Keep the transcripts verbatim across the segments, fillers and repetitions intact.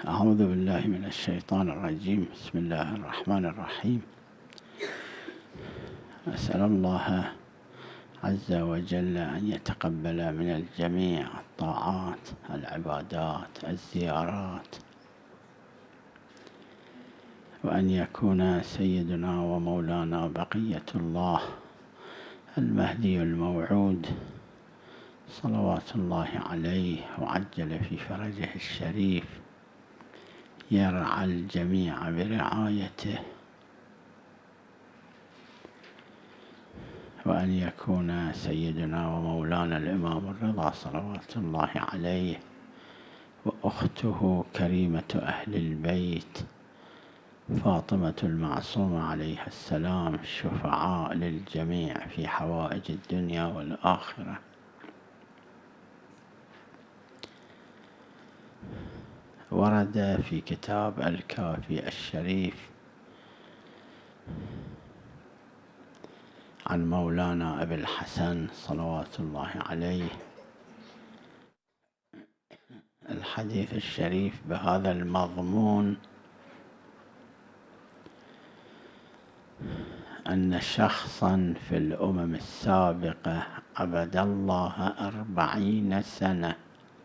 أعوذ بالله من الشيطان الرجيم. بسم الله الرحمن الرحيم. أسأل الله عز وجل أن يتقبل من الجميع الطاعات، العبادات، الزيارات، وأن يكون سيدنا ومولانا بقية الله المهدي الموعود صلوات الله عليه وعجل في فرجه الشريف يرعى الجميع برعايته، وأن يكون سيدنا ومولانا الإمام الرضا صلوات الله عليه وأخته كريمة أهل البيت فاطمة المعصومة عليها السلام شفعاء للجميع في حوائج الدنيا والآخرة. ورد في كتاب الكافي الشريف عن مولانا أبي الحسن صلوات الله عليه الحديث الشريف بهذا المضمون: أن شخصا في الأمم السابقة عبد الله أربعين سنة،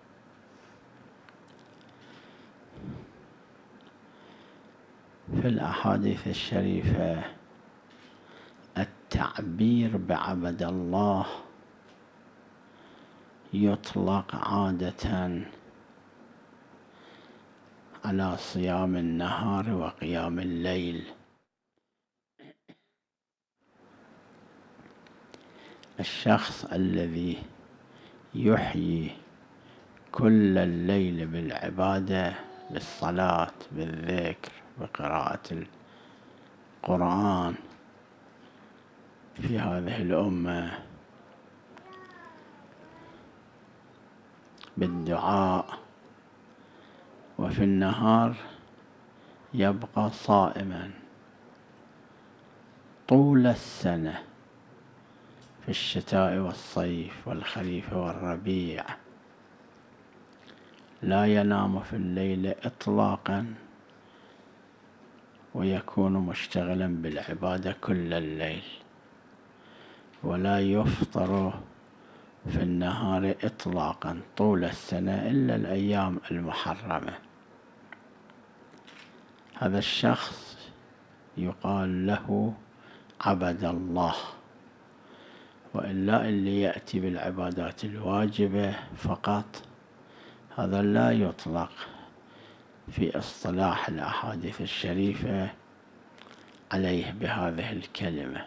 في الأحاديث الشريفة التعبير بعبد الله يطلق عادة على صيام النهار وقيام الليل. الشخص الذي يحيي كل الليل بالعبادة، بالصلاة، بالذكر، بقراءة القرآن في هذه الأمة، بالدعاء، وفي النهار يبقى صائما طول السنة في الشتاء والصيف والخريف والربيع، لا ينام في الليل إطلاقا، ويكون مشتغلا بالعبادة كل الليل، ولا يفطر في النهار إطلاقا طول السنة إلا الأيام المحرمة. هذا الشخص يقال له عبد الله. وإلا اللي يأتي بالعبادات الواجبة فقط هذا لا يطلق في اصطلاح الأحاديث الشريفة عليه بهذه الكلمة.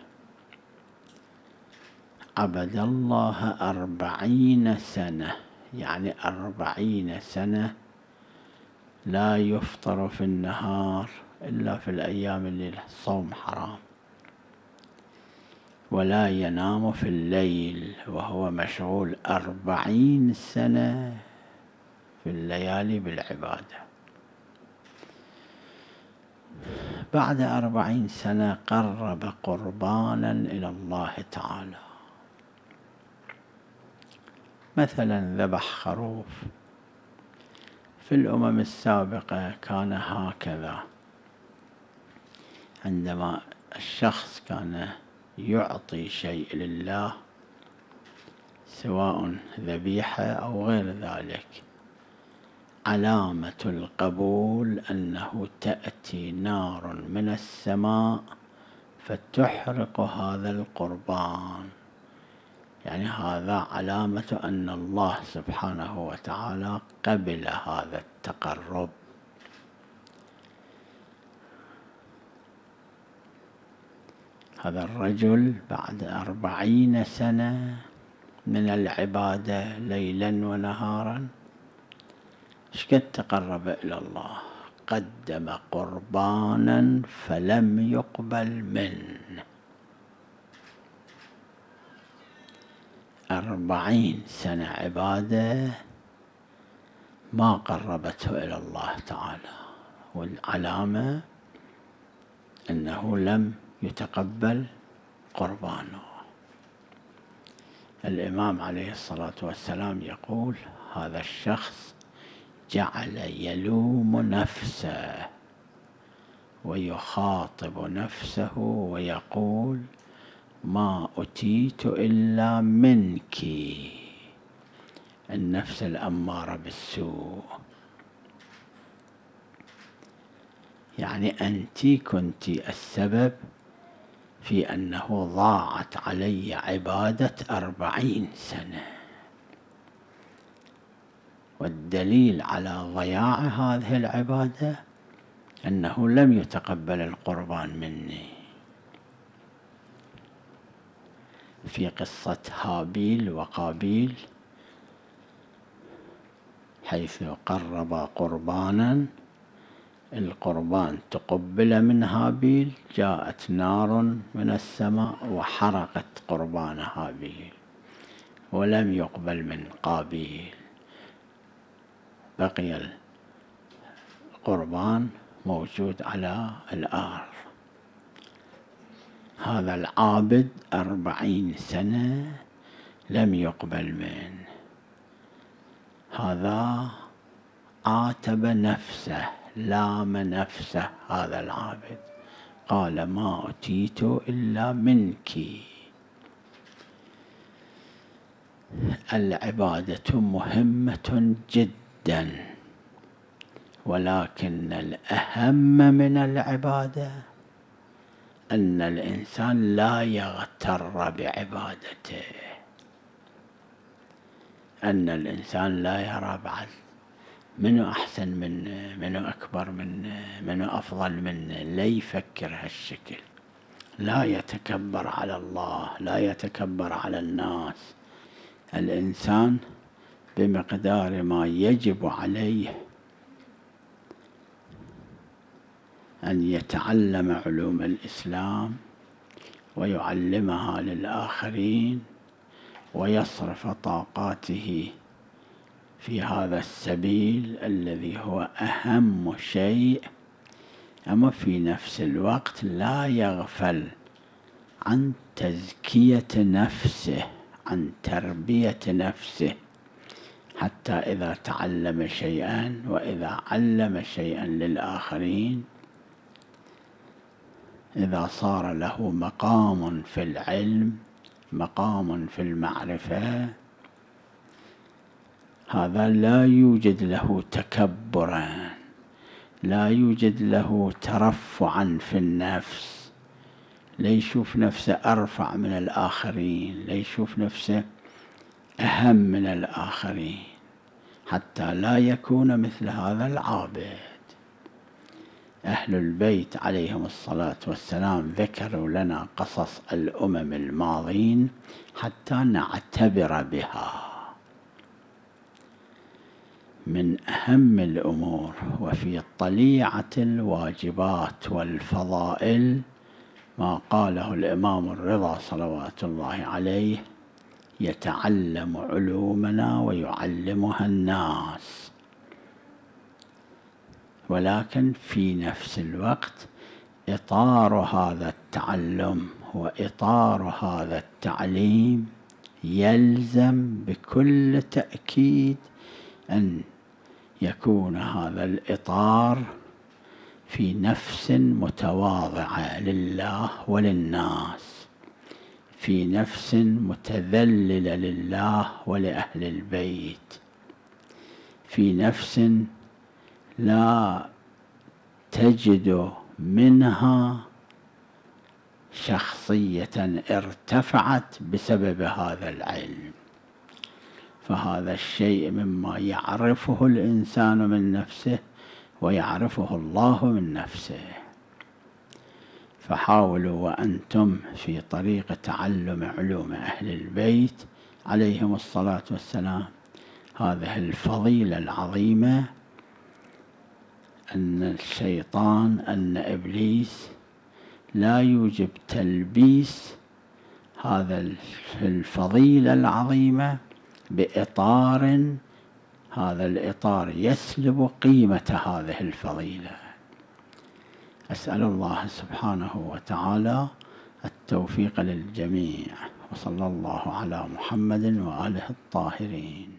عبد الله أربعين سنة، يعني أربعين سنة لا يفطر في النهار إلا في الأيام اللي الصوم حرام، ولا ينام في الليل، وهو مشغول أربعين سنة في الليالي بالعبادة. بعد أربعين سنة قرب قربانا إلى الله تعالى، مثلا ذبح خروف. في الأمم السابقة كان هكذا، عندما الشخص كان يعطي شيء لله سواء ذبيحة أو غير ذلك، علامة القبول أنه تأتي نار من السماء فتحرق هذا القربان، يعني هذا علامة أن الله سبحانه وتعالى قبل هذا التقرب. هذا الرجل بعد أربعين سنة من العبادة ليلا ونهارا شقد تقرب إلى الله، قدم قربانا فلم يقبل منه. أربعين سنة عبادة ما قربته إلى الله تعالى، والعلامة أنه لم يتقبل قربانه. الإمام عليه الصلاة والسلام يقول: هذا الشخص جعل يلوم نفسه ويخاطب نفسه ويقول ما أتيت إلا منك، النفس الأمارة بالسوء. يعني أنت كنت السبب في أنه ضاعت علي عبادة أربعين سنة، والدليل على ضياع هذه العبادة أنه لم يتقبل القربان مني. في قصة هابيل وقابيل حيث قرب قربانا، القربان تقبل من هابيل، جاءت نار من السماء وحرقت قربان هابيل، ولم يقبل من قابيل، بقي القربان موجود على الأرض. هذا العابد أربعين سنة لم يقبل منه، هذا عاتب نفسه، لام نفسه. هذا العابد قال ما أتيت إلا منك. العبادة مهمة جدا، ولكن الأهم من العبادة أن الإنسان لا يغتر بعبادته، أن الإنسان لا يرى بعد منو أحسن منه، منو أكبر منه، منو أفضل منه، لا يفكر هالشكل، لا يتكبر على الله، لا يتكبر على الناس. الإنسان بمقدار ما يجب عليه أن يتعلم علوم الإسلام ويعلمها للآخرين، ويصرف طاقاته في هذا السبيل الذي هو أهم شيء. أما في نفس الوقت لا يغفل عن تزكية نفسه، عن تربية نفسه، حتى إذا تعلم شيئا وإذا علم شيئا للآخرين، إذا صار له مقام في العلم، مقام في المعرفة، هذا لا يوجد له تكبرا، لا يوجد له ترفعا في النفس، لا يشوف نفسه أرفع من الآخرين، لا يشوف نفسه أهم من الآخرين، حتى لا يكون مثل هذا العابد. أهل البيت عليهم الصلاة والسلام ذكروا لنا قصص الأمم الماضين حتى نعتبر بها. من أهم الأمور وفي طليعة الواجبات والفضائل ما قاله الإمام الرضا صلوات الله عليه: يتعلم علومنا ويعلمها الناس. ولكن في نفس الوقت إطار هذا التعلم وإطار هذا التعليم يلزم بكل تأكيد أن يكون هذا الإطار في نفس متواضعة لله وللناس، في نفس متذللة لله ولأهل البيت، في نفس لا تجد منها شخصية ارتفعت بسبب هذا العلم. فهذا الشيء مما يعرفه الإنسان من نفسه ويعرفه الله من نفسه. فحاولوا وأنتم في طريق تعلم علوم أهل البيت عليهم الصلاة والسلام هذه الفضيلة العظيمة، أن الشيطان، أن إبليس لا يوجب تلبيس هذا الفضيلة العظيمة بإطار، هذا الإطار يسلب قيمة هذه الفضيلة. أسأل الله سبحانه وتعالى التوفيق للجميع، وصلى الله على محمد وآله الطاهرين.